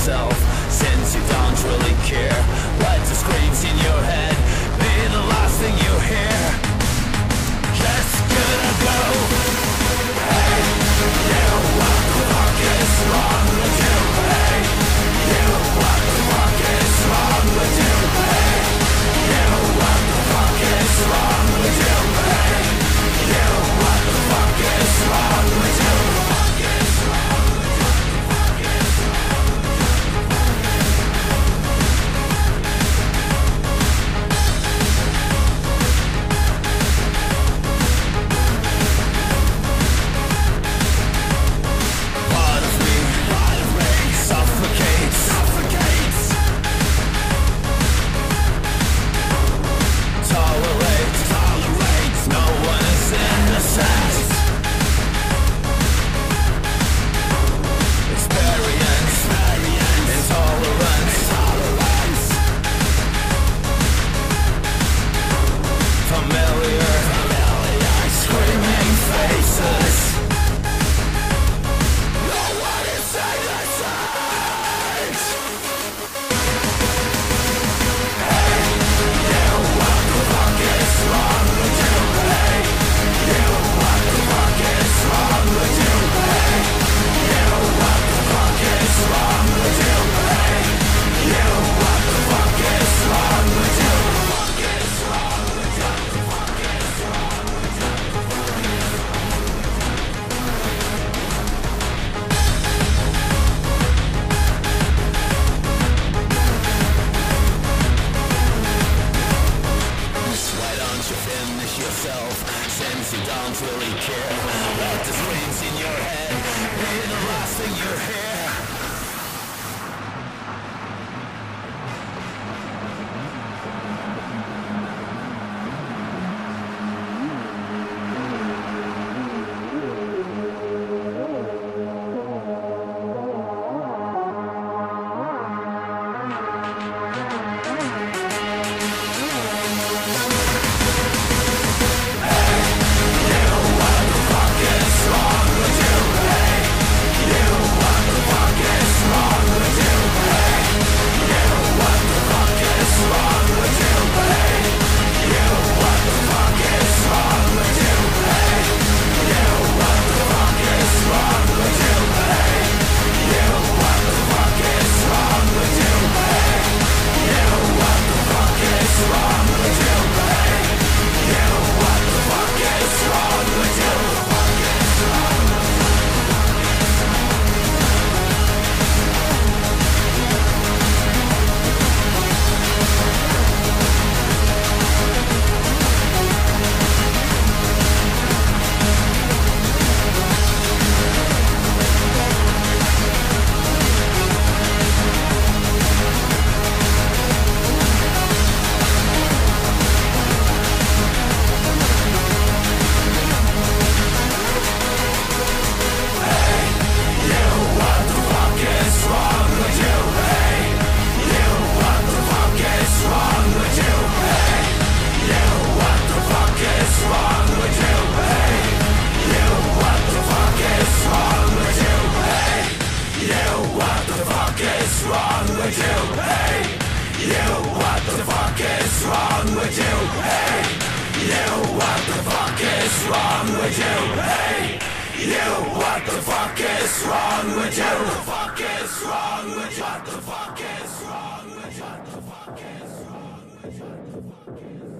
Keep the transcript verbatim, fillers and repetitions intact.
yourself, since you don't really care. Let the screams in your head be the last thing you hear. Just gonna go. Hey, you, what the fuck is wrong with you? Hey, you, what the fuck is wrong with you? Hey, you, what the fuck is wrong with you? Hey, you, what the fuck is wrong with you? Since you don't really care, let the screams in your head be the last thing you hear. What the fuck is wrong with you? What the fuck is wrong with you? What the fuck is wrong with you?